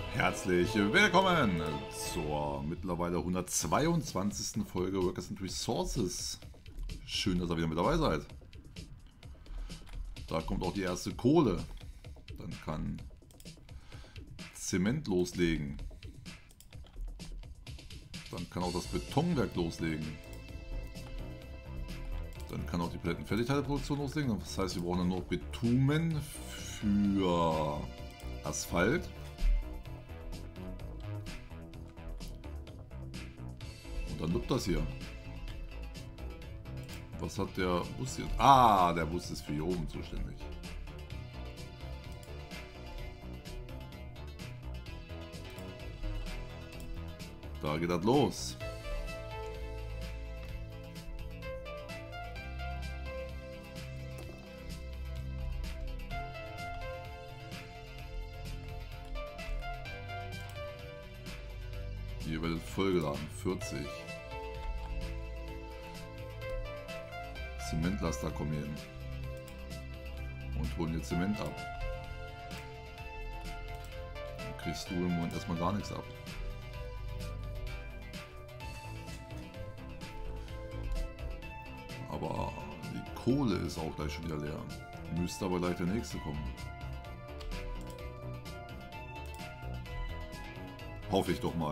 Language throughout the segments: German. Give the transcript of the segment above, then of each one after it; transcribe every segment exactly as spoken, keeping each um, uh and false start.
Herzlich willkommen zur mittlerweile hundertzweiundzwanzigsten Folge Workers and Resources. Schön, dass ihr wieder mit dabei seid. Da kommt auch die erste Kohle. Dann kann Zement loslegen. Dann kann auch das Betonwerk loslegen. Dann kann auch die Palettenfertigteileproduktion loslegen. Das heißt, wir brauchen dann noch Bitumen für Asphalt. Und dann luppt das hier. Was hat der Bus hier? Ah, der Bus ist für hier oben zuständig. Da geht das los. Hier wird vollgeladen, vierzig. Zementlaster kommen hier hin und holen dir Zement ab. Dann kriegst du im Moment erstmal gar nichts ab. Aber die Kohle ist auch gleich schon wieder leer. Müsste aber gleich der nächste kommen. Hoffe ich doch mal.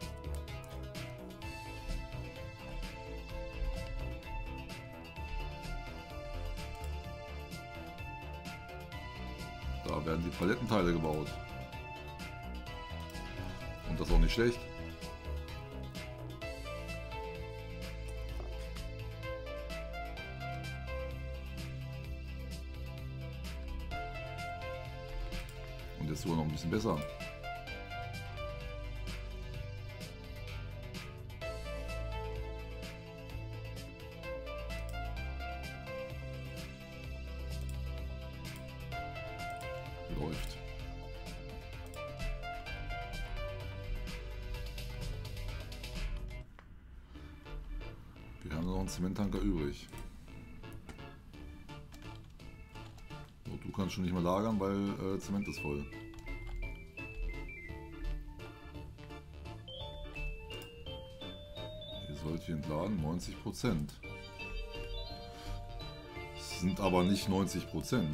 Da werden die Palettenteile gebaut. Und das auch nicht schlecht. Und jetzt sogar noch ein bisschen besser. Läuft. Wir haben noch einen Zementtanker übrig. So, du kannst schon nicht mehr lagern, weil äh, Zement ist voll. Hier sollte ich entladen, neunzig Prozent. Es sind aber nicht neunzig Prozent.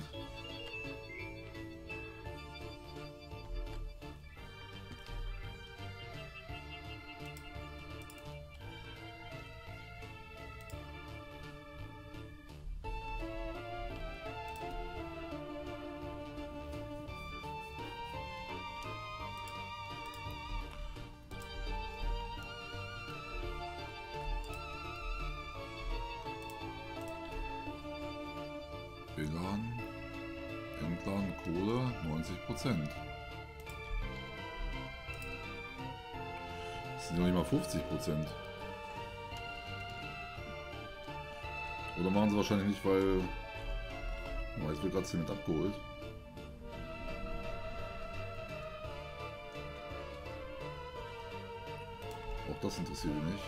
Beladen, entladen, Kohle, neunzig Prozent. Das sind noch nicht mal fünfzig Prozent. Oder machen sie wahrscheinlich nicht, weil... Oh, jetzt wird gerade Zement abgeholt. Auch das interessiert mich nicht.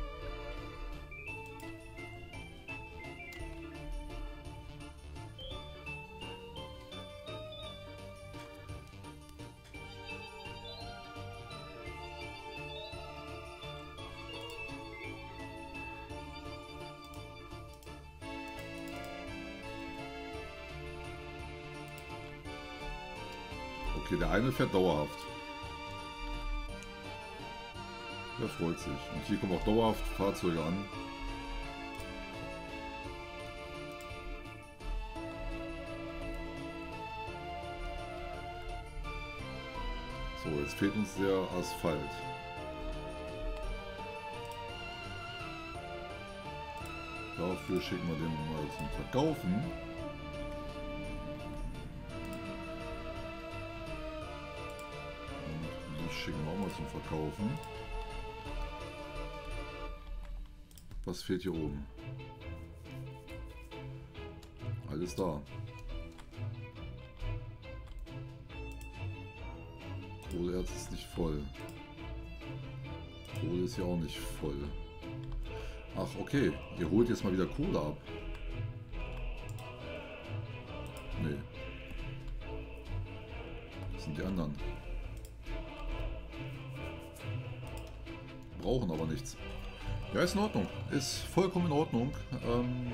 Okay, der eine fährt dauerhaft. Der freut sich. Und hier kommen auch dauerhaft Fahrzeuge an. So, jetzt fehlt uns der Asphalt. Dafür schicken wir den mal zum Verkaufen. Schicken wir auch mal zum Verkaufen. Was fehlt hier oben? Alles da. Kohleerz ist nicht voll. Kohle ist ja auch nicht voll. Ach, okay. Ihr holt jetzt mal wieder Kohle ab. Nee. Das sind die anderen. brauchen aber nichts. Ja, ist in Ordnung. Ist vollkommen in Ordnung. Ähm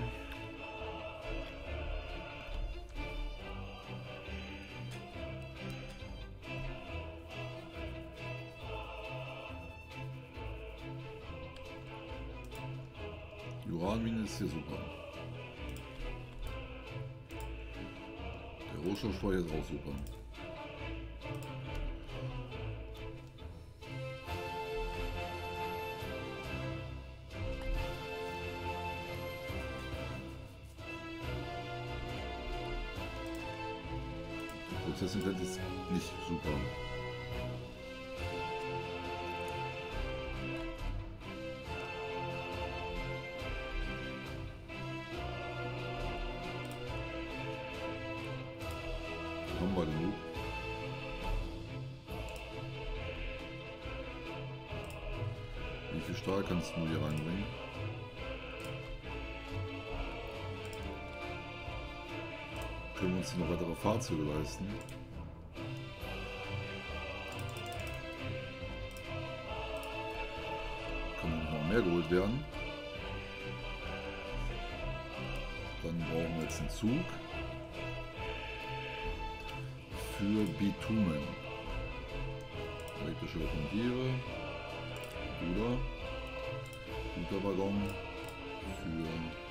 Die Uranmine ist hier super. Der Rohstoffspeicher ist auch super. Prozessintelligenz ist nicht super. Haben wir genug. Wie viel Stahl kannst du hier reinbringen? Können wir uns hier noch weitere Fahrzeuge leisten? Kann noch mehr geholt werden. Dann brauchen wir jetzt einen Zug für Bitumen. Elektrische Lokomotive. Oder Güterwaggon für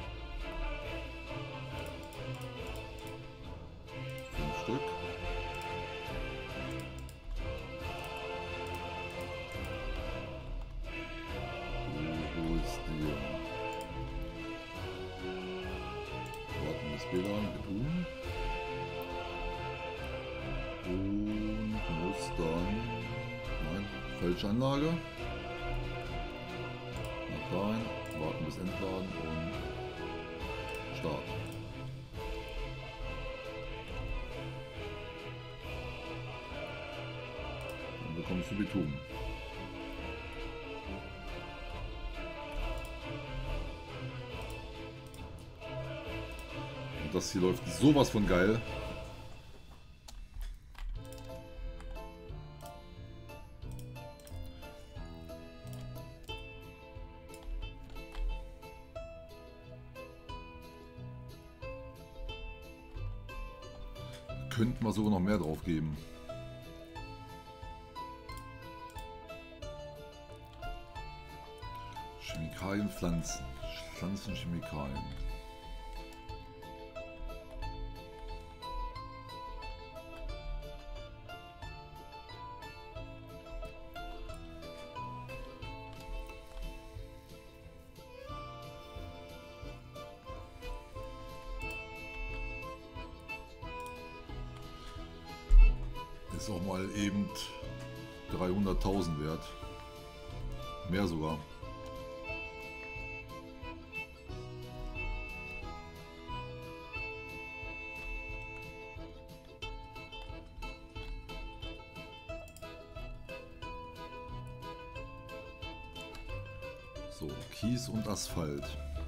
fünf Stück. Du holst dir wartendes W L A N, Beton. Und muss dann, nein, falsche Anlage. Nach rein, warten bis entladen und Start. Dann bekommst du Bitumen. Und das hier läuft sowas von geil. Könnten wir sogar noch mehr drauf geben. Chemikalien, Pflanzen. Pflanzenchemikalien. Ist auch mal eben dreihunderttausend wert. Mehr sogar. So, Kies und Asphalt.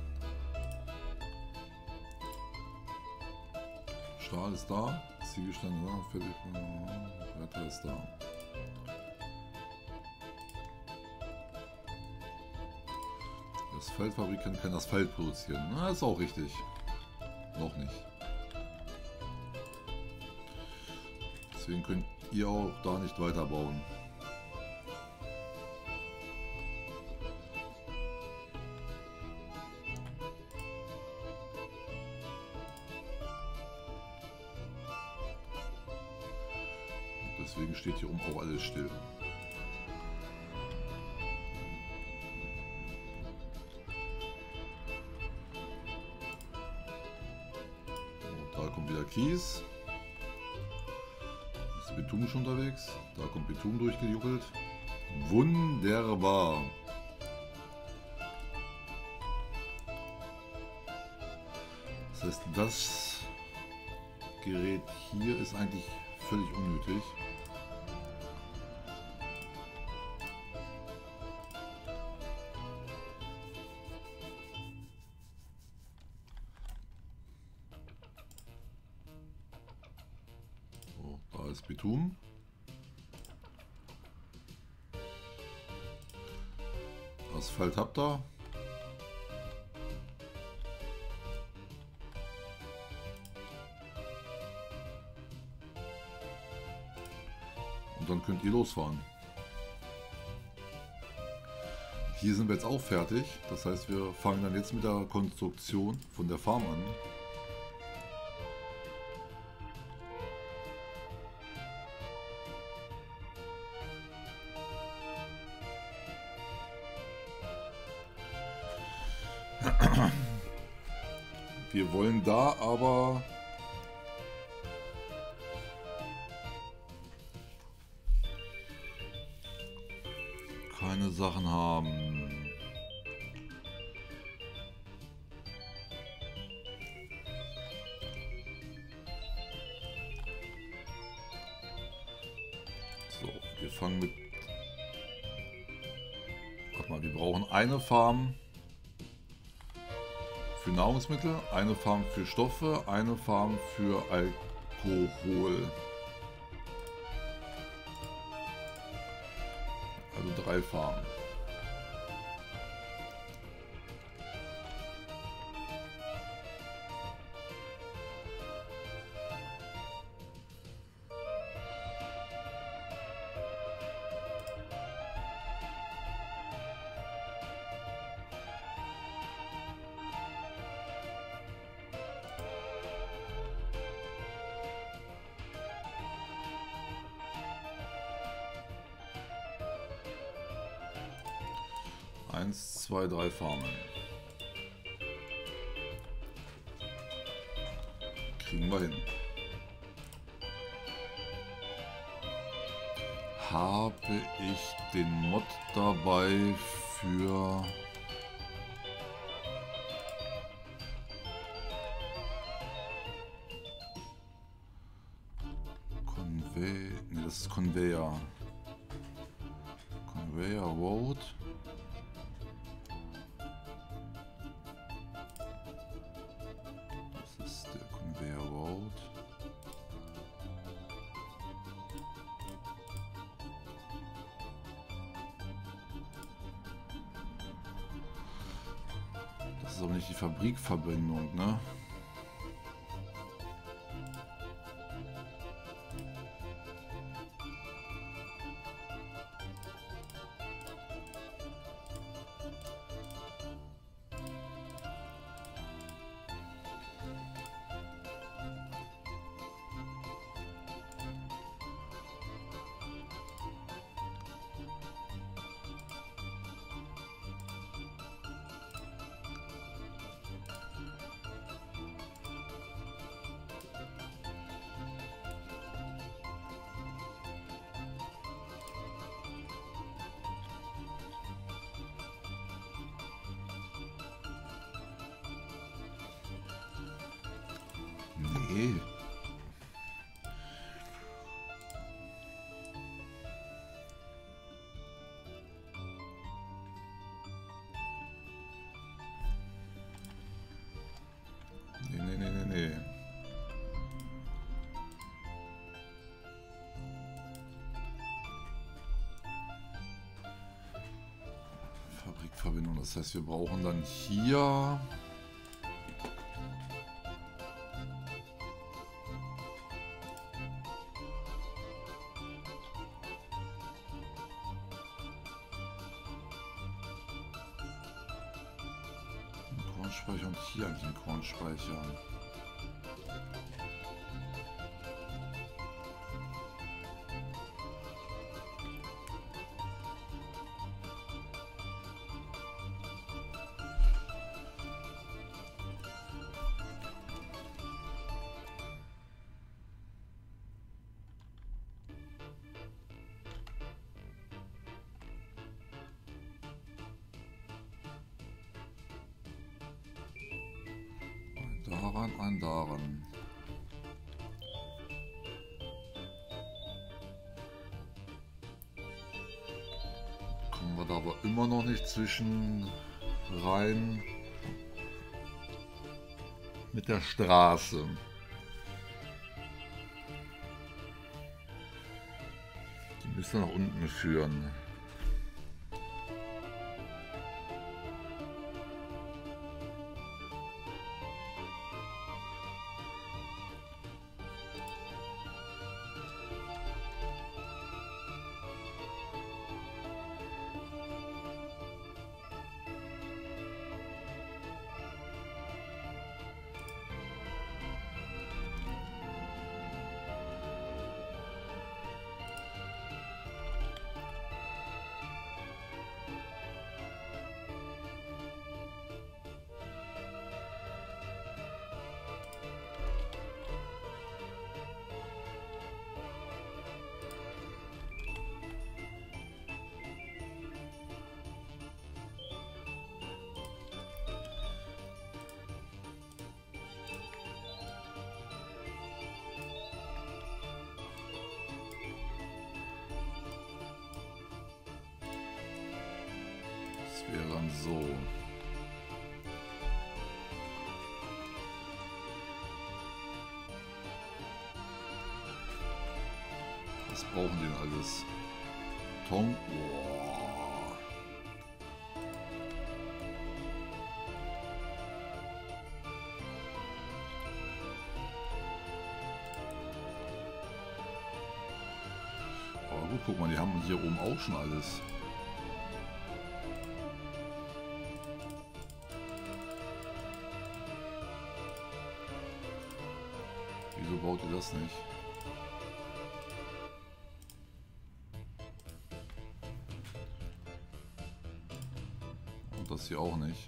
Stahl ist da. Ziegelstein ist da. Fertig. Wetter ist da. Der Asphaltfabrik kann kein Asphalt produzieren. Na, ist auch richtig. Noch nicht. Deswegen könnt ihr auch da nicht weiterbauen. Deswegen steht hier oben auch alles still. Und da kommt wieder Kies. Ist Beton schon unterwegs. Da kommt Beton durchgejuckelt. Wunderbar. Das heißt, das Gerät hier ist eigentlich völlig unnötig. So, da ist Bitumen. Asphalt habt ihr. Und dann könnt ihr losfahren. Hier sind wir jetzt auch fertig. Das heißt, wir fangen dann jetzt mit der Konstruktion von der Farm an. Wir wollen da aber keine Sachen haben. So, wir fangen mit... Warte mal, wir brauchen eine Farm für Nahrungsmittel, eine Farm für Stoffe, eine Farm für Alkohol. Also drei Farmen. Eins, zwei, drei Farmen. Kriegen wir hin. Habe ich den Mod dabei für... Convey... Ne, das ist Conveyor. Conveyor Road. Das ist aber nicht die Fabrikverbindung, ne? Nee. Nee, nee, nee, nee, nee. Fabrikverbindung, das heißt, wir brauchen dann hier... Kornspeicher und hier eigentlich einen Kornspeicher. Daran, ein daran. Kommen wir da aber immer noch nicht zwischen rein mit der Straße. Die müssen nach unten führen. Das wäre dann so. Was brauchen die denn alles? Ton. Boah. Aber gut, guck mal, die haben hier oben auch schon alles. Wieso baut ihr das nicht? Und das hier auch nicht.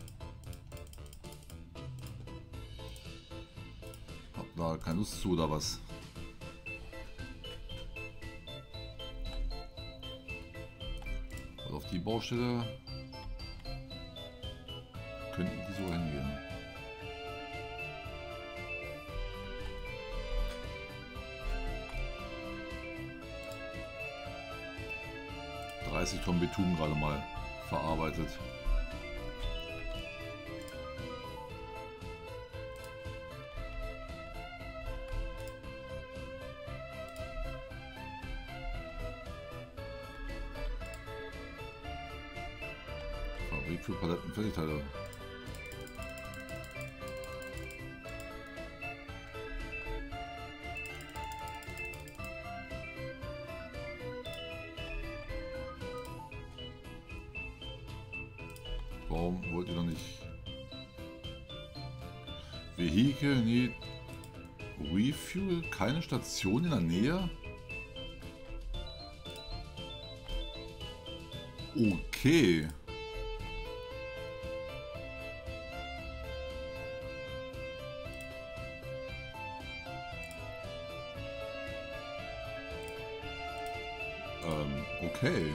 Hab da keine Lust zu oder was? Und auf die Baustelle könnten die so hingehen. dreißig Tonnen Beton gerade mal verarbeitet. Fabrik für Paletten Fertigteile. Warum wollt ihr noch nicht? Vehicle need Refuel? Keine Station in der Nähe? Okay. Ähm, okay.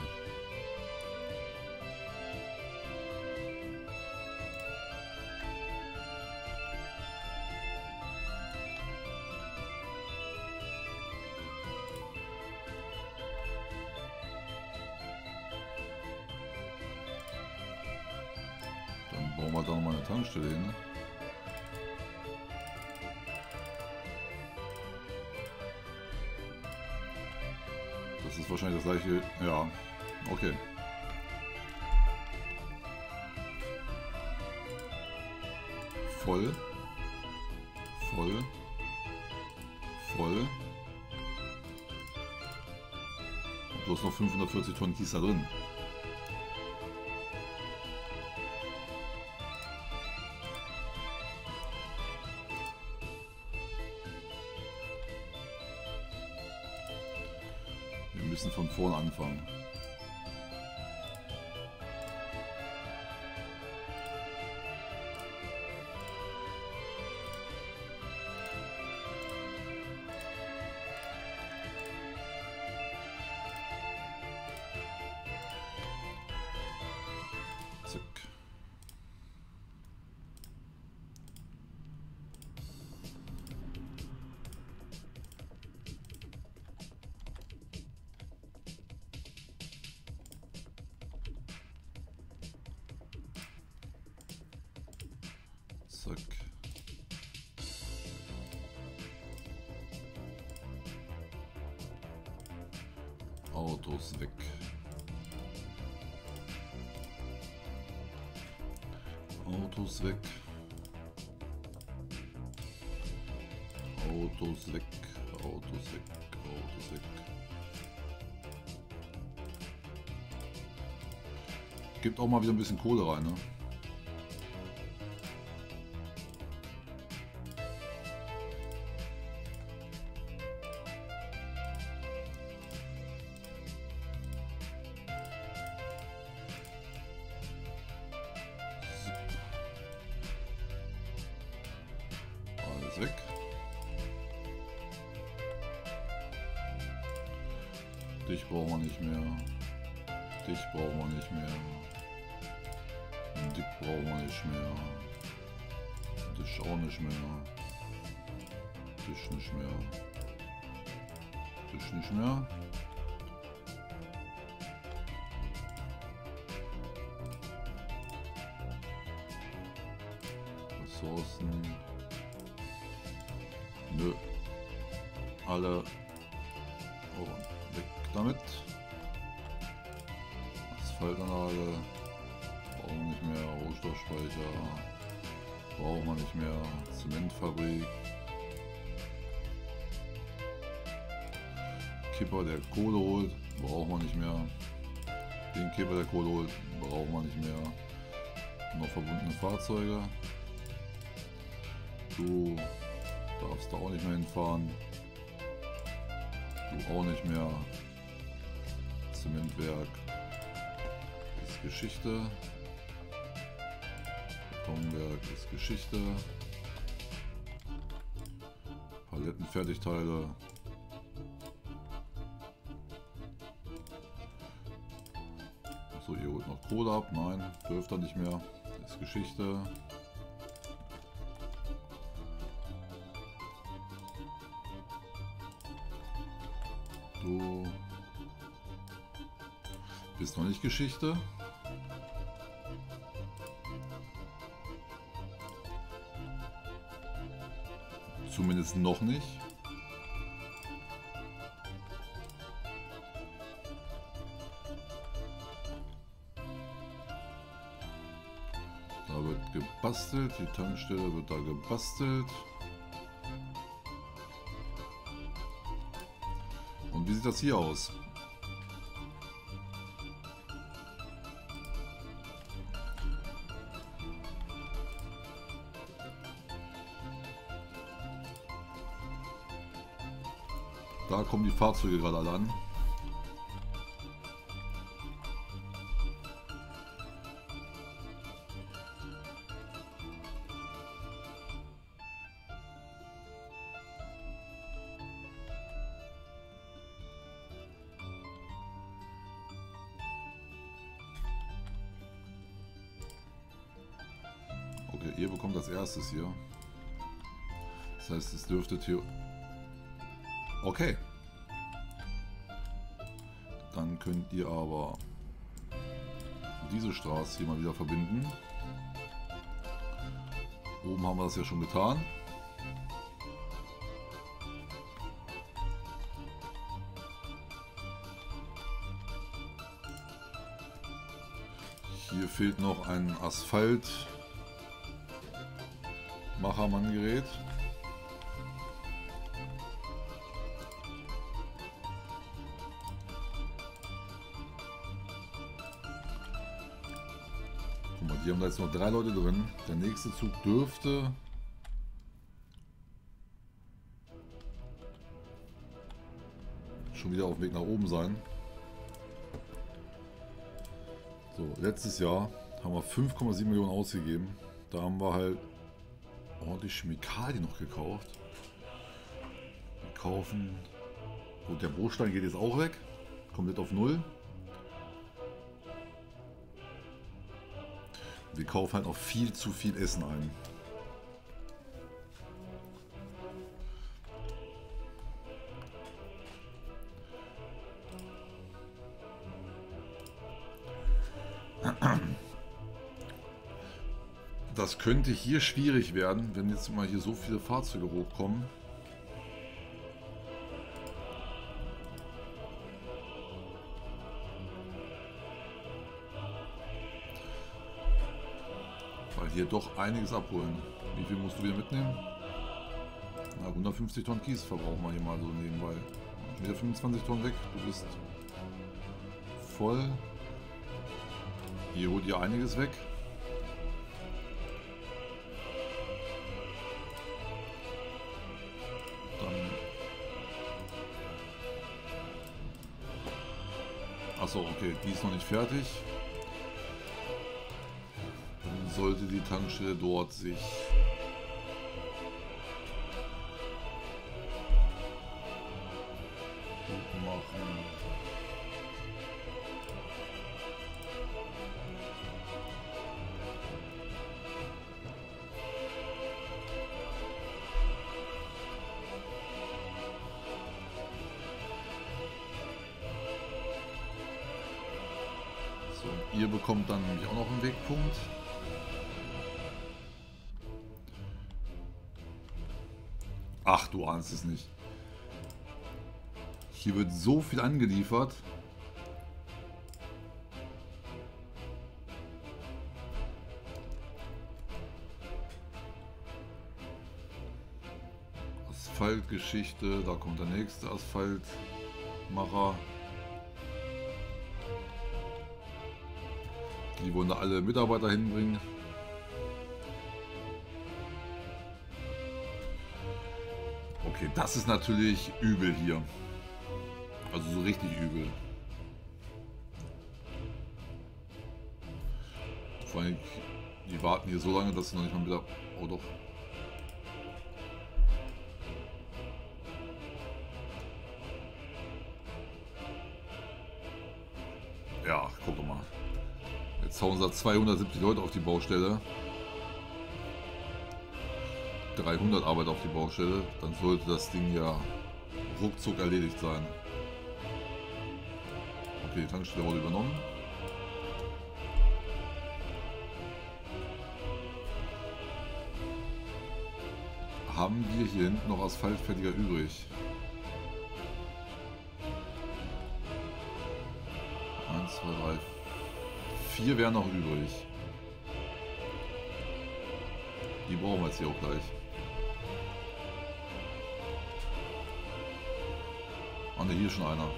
Bauen wir da nochmal eine Tankstelle hin. Das ist wahrscheinlich das gleiche. Ja, okay. Voll. Voll. Voll. Und du hast noch fünfhundertvierzig Tonnen Kies da drin. Wir müssen von vorne anfangen. Zack. Zack. Autos weg. Autos weg. Autos weg. Autos weg. Autos weg. Gibt auch mal wieder ein bisschen Kohle rein, ne? Alles weg. Dich brauchen wir nicht mehr. Dich brauchen wir nicht mehr. Dick brauchen wir nicht mehr. Dich auch nicht mehr. Dich nicht mehr. Dich nicht mehr. Ressourcen. Nö. Alle. Oh, weg damit. Asphaltanlage. Brauchen wir nicht mehr. Rohstoffspeicher. Braucht man nicht mehr. Zementfabrik. Kipper, der Kohle holt. Braucht man nicht mehr. Den Kipper, der Kohle holt. Braucht man nicht mehr. Noch verbundene Fahrzeuge. Du darfst da auch nicht mehr hinfahren. Du auch nicht mehr. Zementwerk ist Geschichte. Betonwerk ist Geschichte. Palettenfertigteile. So, ihr holt noch Kohle ab. Nein, dürft ihr nicht mehr. Das ist Geschichte. Du bist noch nicht Geschichte. Zumindest noch nicht. Da wird gebastelt, die Tankstelle wird da gebastelt. Und wie sieht das hier aus? Da kommen die Fahrzeuge gerade alle an. Okay, ihr bekommt als erstes hier. Das heißt, es dürftet hier... Okay. Dann könnt ihr aber diese Straße hier mal wieder verbinden. Oben haben wir das ja schon getan. Hier fehlt noch ein Asphalt-Machermann-Gerät. Guck mal, die haben da jetzt noch drei Leute drin. Der nächste Zug dürfte schon wieder auf dem Weg nach oben sein. So, letztes Jahr haben wir fünf Komma sieben Millionen ausgegeben. Da haben wir halt ordentlich Chemikalien noch gekauft. Wir kaufen... Gut, der Bruchstein geht jetzt auch weg. Komplett auf null. Wir kaufen halt auch viel zu viel Essen ein. Das könnte hier schwierig werden, wenn jetzt mal hier so viele Fahrzeuge hochkommen. Weil hier doch einiges abholen. Wie viel musst du wieder mitnehmen? Na, hundertfünfzig Tonnen Kies verbrauchen wir hier mal so nebenbei. Wieder fünfundzwanzig Tonnen weg. Du bist voll. Hier holt ihr einiges weg. Achso, okay, die ist noch nicht fertig. Dann sollte die Tankstelle dort sich gut machen. Ihr bekommt dann nämlich auch noch einen Wegpunkt. Ach, du ahnst es nicht. Hier wird so viel angeliefert. Asphaltgeschichte, da kommt der nächste Asphaltmacher. Die wollen da alle Mitarbeiter hinbringen. Okay, das ist natürlich übel hier. Also so richtig übel. Vor allem, die warten hier so lange, dass sie noch nicht mal wieder... Oh doch. Ja, guck mal. Jetzt hauen sie zweihundertsiebzig Leute auf die Baustelle. dreihundert Arbeiter auf die Baustelle. Dann sollte das Ding ja ruckzuck erledigt sein. Okay, die Tankstelle wurde übernommen. Haben wir hier hinten noch Asphaltfertiger übrig? eins, zwei, drei, vier wären noch übrig. Die brauchen wir jetzt hier auch gleich. Ah ne, hier ist schon einer.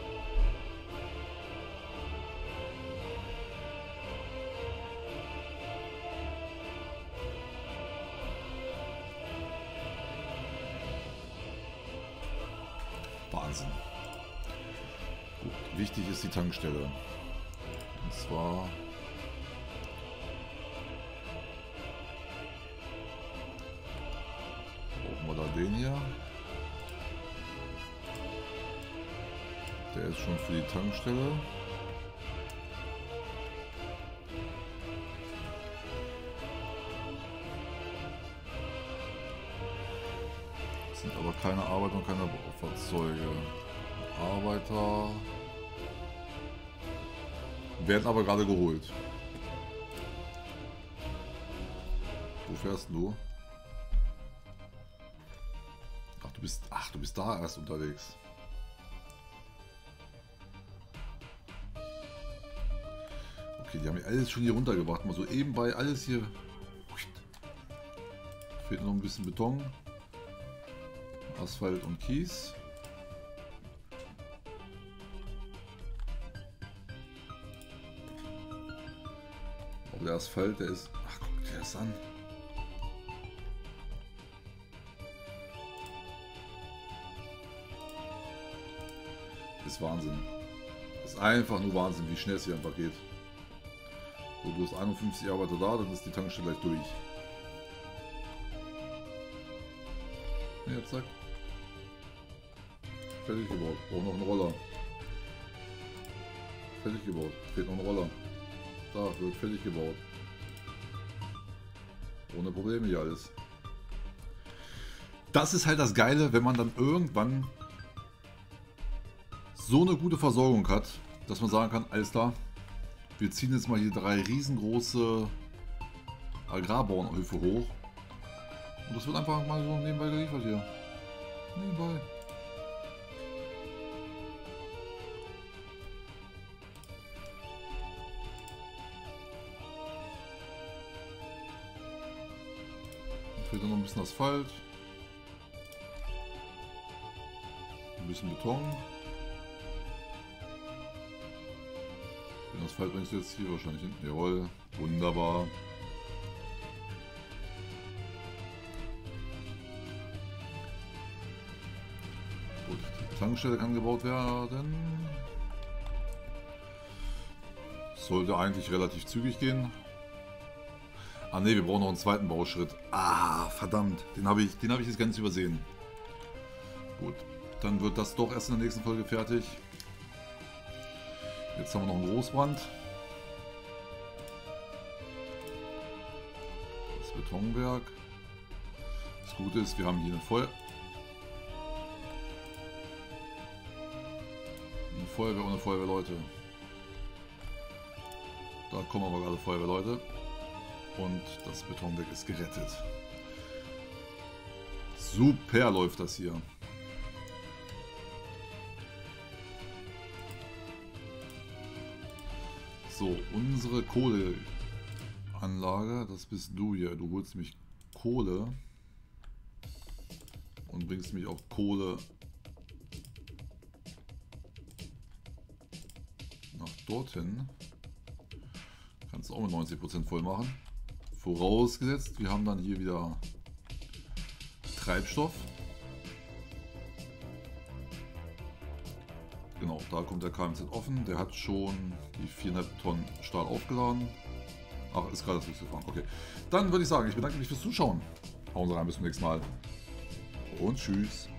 Wahnsinn. Gut, wichtig ist die Tankstelle. Und zwar brauchen wir da den hier. Der ist schon für die Tankstelle. Das sind aber keine Arbeiter und keine Baufahrzeuge. Arbeiter werden aber gerade geholt. Wo fährst du? Ach, du bist, ach, du bist da erst unterwegs. Okay, die haben ja alles schon hier runtergebracht. Mal so ebenbei alles hier. Fehlt noch ein bisschen Beton, Asphalt und Kies. Aber der Asphalt, der ist... Ach, guck dir das an. Das ist Wahnsinn. Das ist einfach nur Wahnsinn, wie schnell es hier einfach geht. So, du hast einundfünfzig Arbeiter da, dann ist die Tankstelle gleich durch. Ja, zack. Fertig gebaut. Braucht noch einen Roller. Fertig gebaut. Fehlt noch ein Roller. Da, wird fertig gebaut. Ohne Probleme hier alles. Das ist halt das Geile, wenn man dann irgendwann so eine gute Versorgung hat, dass man sagen kann, alles klar, wir ziehen jetzt mal hier drei riesengroße Agrarbauernhöfe hoch. Und das wird einfach mal so nebenbei geliefert hier. Nebenbei. Fehlt noch ein bisschen Asphalt. Ein bisschen Beton. Den Asphalt bringst du jetzt hier wahrscheinlich hinten. Jawohl, wunderbar. Gut, die Tankstelle kann gebaut werden. Sollte eigentlich relativ zügig gehen. Ah ne, wir brauchen noch einen zweiten Bauschritt. Ah, verdammt. Den habe ich, den habe ich jetzt ganz übersehen. Gut, dann wird das doch erst in der nächsten Folge fertig. Jetzt haben wir noch einen Großbrand. Das Betonwerk. Das Gute ist, wir haben hier eine, Feu eine Feuerwehr ohne Feuerwehrleute. Da kommen aber gerade Feuerwehrleute. Und das Betonwerk ist gerettet. Super läuft das hier. So, unsere Kohleanlage, das bist du hier. Du holst mich Kohle und bringst mich auch Kohle nach dorthin. Kannst du auch mit neunzig Prozent voll machen. Vorausgesetzt, wir haben dann hier wieder Treibstoff. Genau, da kommt der K M Z offen. Der hat schon die viereinhalb Tonnen Stahl aufgeladen. Ach, ist gerade das losgefahren. Okay. Dann würde ich sagen, ich bedanke mich fürs Zuschauen. Hauen Sie rein, bis zum nächsten Mal. Und tschüss.